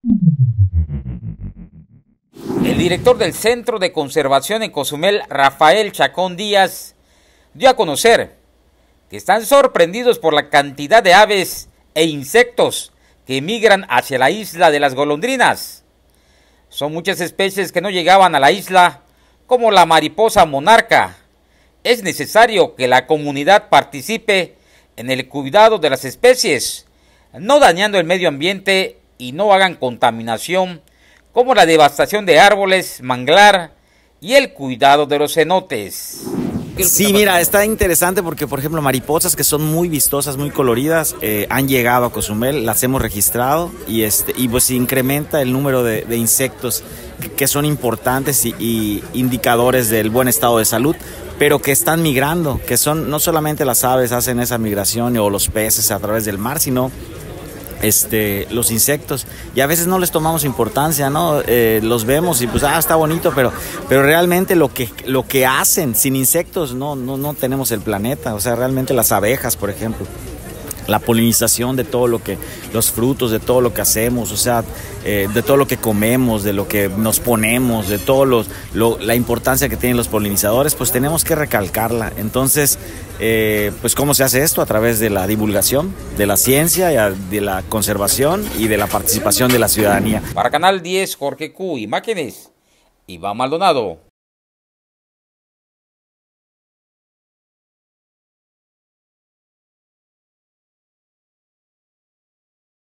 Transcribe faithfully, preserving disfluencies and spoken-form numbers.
El director del Centro de Conservación en Cozumel, Rafael Chacón Díaz, dio a conocer que están sorprendidos por la cantidad de aves e insectos que migran hacia la isla de las golondrinas. Son muchas especies que no llegaban a la isla, como la mariposa monarca. Es necesario que la comunidad participe en el cuidado de las especies, no dañando el medio ambiente y no hagan contaminación, como la devastación de árboles, manglar y el cuidado de los cenotes. Sí, mira, está interesante porque, por ejemplo, mariposas que son muy vistosas, muy coloridas, eh, han llegado a Cozumel, las hemos registrado y, este, y pues incrementa el número de, de insectos que, que son importantes y, y indicadores del buen estado de salud, pero que están migrando, que son no solamente las aves hacen esa migración o los peces a través del mar, sino Este, los insectos, y a veces no les tomamos importancia, ¿no? Eh, los vemos y pues, ah, está bonito, pero, pero realmente lo que, lo que hacen sin insectos, no, no, no tenemos el planeta. O sea, realmente las abejas, por ejemplo, la polinización de todo lo que, los frutos, de todo lo que hacemos, o sea, eh, de todo lo que comemos, de lo que nos ponemos, de todo los, lo, la importancia que tienen los polinizadores, pues tenemos que recalcarla. Entonces, eh, pues ¿cómo se hace esto? A través de la divulgación, de la ciencia, de la conservación y de la participación de la ciudadanía. Para Canal diez, Jorge Q, imágenes, Iván Maldonado.